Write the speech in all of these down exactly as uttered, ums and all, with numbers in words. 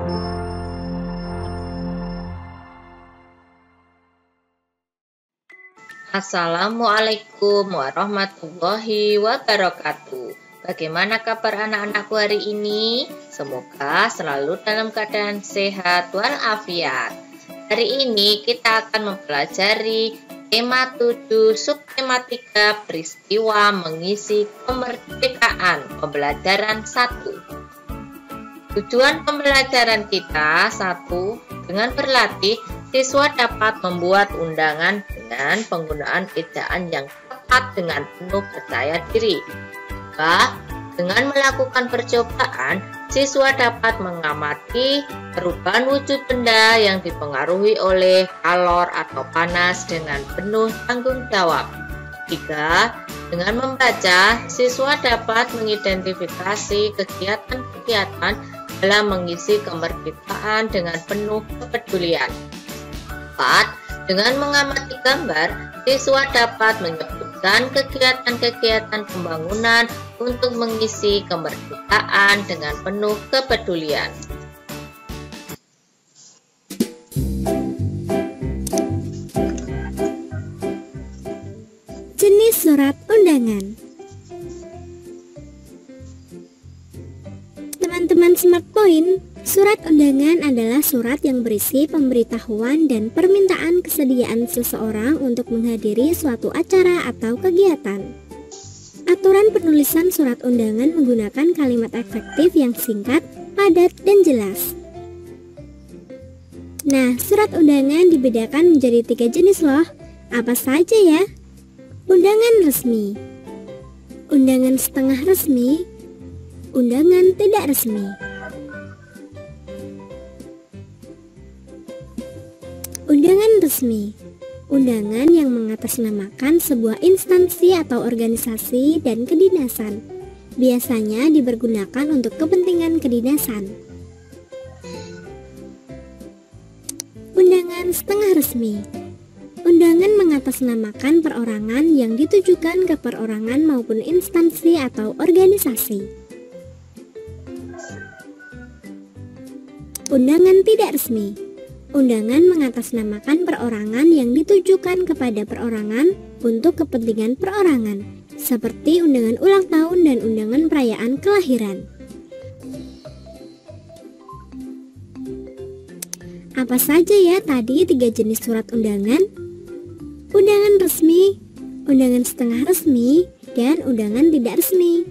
Assalamualaikum warahmatullahi wabarakatuh. Bagaimana kabar anak-anakku hari ini? Semoga selalu dalam keadaan sehat walafiat. Hari ini kita akan mempelajari tema tujuh subtematika peristiwa mengisi kemerdekaan pembelajaran satu. Tujuan pembelajaran kita satu, dengan berlatih siswa dapat membuat undangan dengan penggunaan ejaan yang tepat dengan penuh percaya diri. Dua, dengan melakukan percobaan, siswa dapat mengamati perubahan wujud benda yang dipengaruhi oleh kalor atau panas dengan penuh tanggung jawab. Tiga, dengan membaca, siswa dapat mengidentifikasi kegiatan-kegiatan dalam mengisi kemerdekaan dengan penuh kepedulian. Empat, dengan mengamati gambar, siswa dapat menyebutkan kegiatan-kegiatan pembangunan untuk mengisi kemerdekaan dengan penuh kepedulian. Jenis surat undangan. Teman-teman Smart Point, surat undangan adalah surat yang berisi pemberitahuan dan permintaan kesediaan seseorang untuk menghadiri suatu acara atau kegiatan. Aturan penulisan surat undangan menggunakan kalimat efektif yang singkat, padat, dan jelas. Nah, surat undangan dibedakan menjadi tiga jenis loh. Apa saja ya? Undangan resmi, undangan setengah resmi, undangan tidak resmi. Undangan resmi, undangan yang mengatasnamakan sebuah instansi atau organisasi dan kedinasan. Biasanya dipergunakan untuk kepentingan kedinasan. Undangan setengah resmi, undangan mengatasnamakan perorangan yang ditujukan ke perorangan maupun instansi atau organisasi. Undangan tidak resmi, undangan mengatasnamakan perorangan yang ditujukan kepada perorangan untuk kepentingan perorangan, seperti undangan ulang tahun dan undangan perayaan kelahiran. Apa saja ya tadi tiga jenis surat undangan? Undangan resmi, undangan setengah resmi, dan undangan tidak resmi.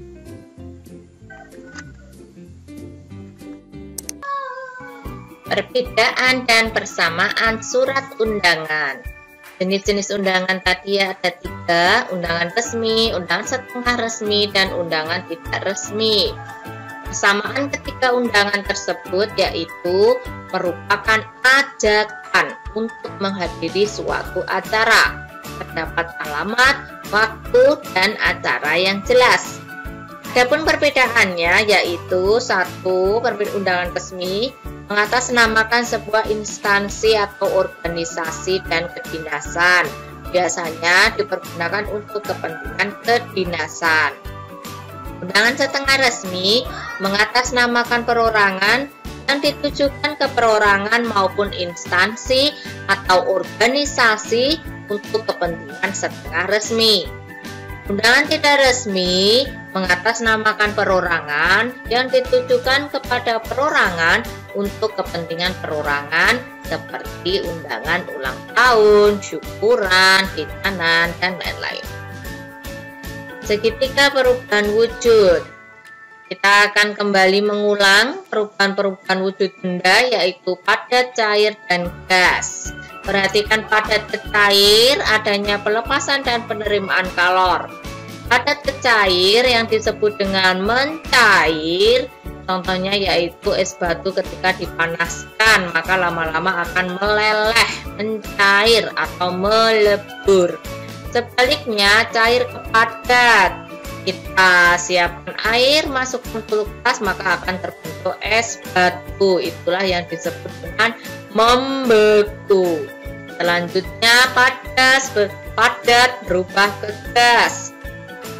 Perbedaan dan persamaan surat undangan. Jenis-jenis undangan tadi ada tiga, undangan resmi, undangan setengah resmi, dan undangan tidak resmi. Persamaan ketiga undangan tersebut yaitu merupakan ajakan untuk menghadiri suatu acara. Terdapat alamat, waktu, dan acara yang jelas. Adapun perbedaannya yaitu satu, undangan resmi mengatasnamakan sebuah instansi atau organisasi dan kedinasan. Biasanya dipergunakan untuk kepentingan kedinasan. Undangan setengah resmi mengatasnamakan perorangan yang ditujukan ke perorangan maupun instansi atau organisasi untuk kepentingan setengah resmi. Undangan tidak resmi mengatasnamakan perorangan yang ditujukan kepada perorangan untuk kepentingan perorangan seperti undangan ulang tahun, syukuran, hitanan, dan lain-lain. Segitiga perubahan wujud. Kita akan kembali mengulang perubahan-perubahan wujud benda yaitu padat, cair, dan gas. Perhatikan padat ke cair, adanya pelepasan dan penerimaan kalor. Padat ke cair yang disebut dengan mencair, contohnya yaitu es batu ketika dipanaskan, maka lama-lama akan meleleh, mencair atau melebur. Sebaliknya, cair ke padat. Kita siapkan air, masukkan kulkas, maka akan terbentuk es batu. Itulah yang disebut dengan membeku. Selanjutnya padat, padat berubah ke gas.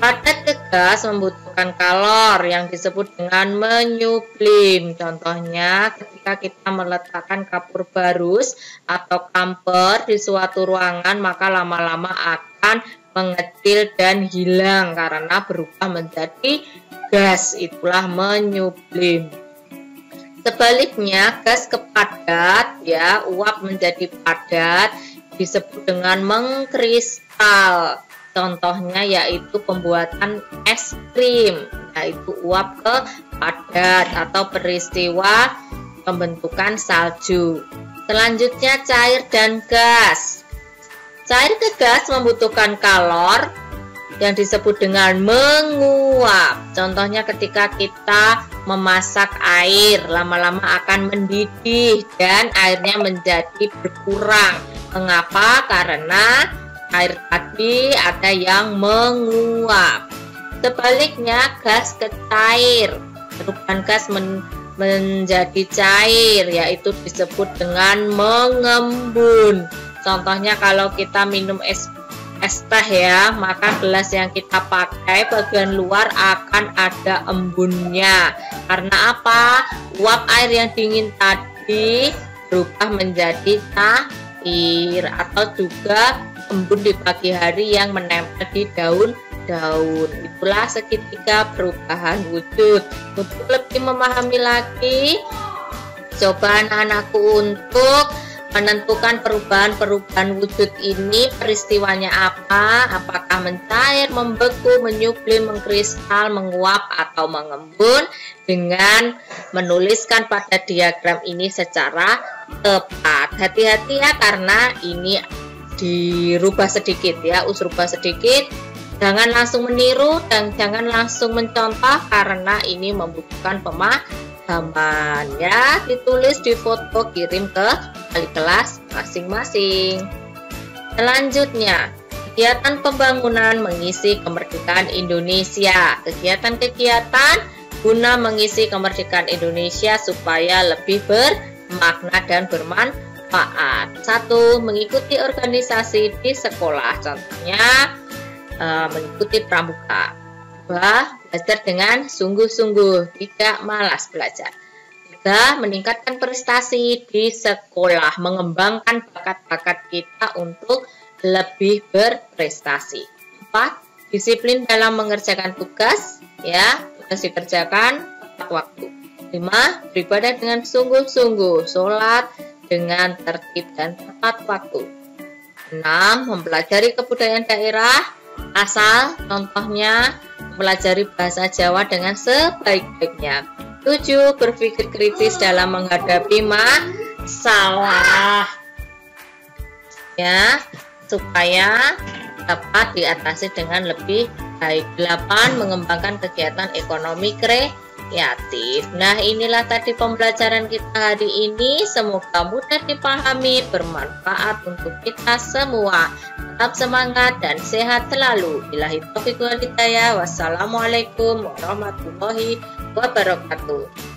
Padat ke gas membutuhkan kalor yang disebut dengan menyublim. Contohnya ketika kita meletakkan kapur barus atau kamper di suatu ruangan, maka lama-lama akan mengecil dan hilang karena berubah menjadi gas. Itulah menyublim. Sebaliknya, gas kepadat, ya, uap menjadi padat, disebut dengan mengkristal. Contohnya yaitu pembuatan es krim, yaitu uap ke padat atau peristiwa pembentukan salju. Selanjutnya cair dan gas. Cair ke gas membutuhkan kalor yang disebut dengan menguap. Contohnya ketika kita memasak air, lama-lama akan mendidih dan airnya menjadi berkurang. Mengapa? Karena air tadi ada yang menguap. Sebaliknya, gas ke cair. Perubahan gas men menjadi cair, yaitu disebut dengan mengembun. Contohnya kalau kita minum es es teh, ya, maka gelas yang kita pakai bagian luar akan ada embunnya. Karena apa? Uap air yang dingin tadi berubah menjadi cair, atau juga embun di pagi hari yang menempel di daun-daun. Itulah segitiga perubahan wujud. Untuk lebih memahami lagi, coba anak-anakku untuk menentukan perubahan-perubahan wujud ini, peristiwanya apa, apakah mencair, membeku, menyublim, mengkristal, menguap, atau mengembun, dengan menuliskan pada diagram ini secara tepat. Hati-hati ya, karena ini dirubah sedikit, ya, us rubah sedikit. Jangan langsung meniru dan jangan langsung mencontoh karena ini membutuhkan pemahaman, ya. Ditulis, difoto, kirim ke wali kelas masing-masing. Selanjutnya, kegiatan pembangunan mengisi kemerdekaan Indonesia. Kegiatan-kegiatan guna mengisi kemerdekaan Indonesia supaya lebih bermakna dan bermanfaat. Satu, mengikuti organisasi di sekolah, contohnya e, mengikuti pramuka. Dua, belajar dengan sungguh-sungguh, tidak malas belajar. Tiga, meningkatkan prestasi di sekolah, mengembangkan bakat-bakat kita untuk lebih berprestasi. Empat, disiplin dalam mengerjakan tugas, ya, tugas dikerjakan tepat waktu. Lima, beribadah dengan sungguh-sungguh, sholat dengan tertib dan tepat waktu. Enam, mempelajari kebudayaan daerah asal, contohnya mempelajari bahasa Jawa dengan sebaik-baiknya. Tujuh, berpikir kritis dalam menghadapi masalah, ya, supaya dapat diatasi dengan lebih baik. Delapan, mengembangkan kegiatan ekonomi kreatif. Nah, inilah tadi pembelajaran kita hari ini. Semoga mudah dipahami, bermanfaat untuk kita semua. Tetap semangat dan sehat selalu. Billahi taufiq wal hidayah. Wassalamualaikum warahmatullahi wabarakatuh.